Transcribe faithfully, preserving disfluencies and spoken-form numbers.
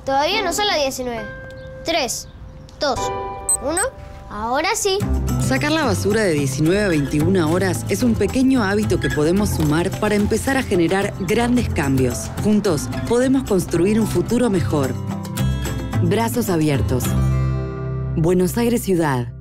Todavía no son las diecinueve. Tres, dos, uno. Ahora sí. Sacar la basura de diecinueve a veintiuna horas es un pequeño hábito que podemos sumar para empezar a generar grandes cambios. Juntos podemos construir un futuro mejor. Brazos abiertos. Buenos Aires Ciudad.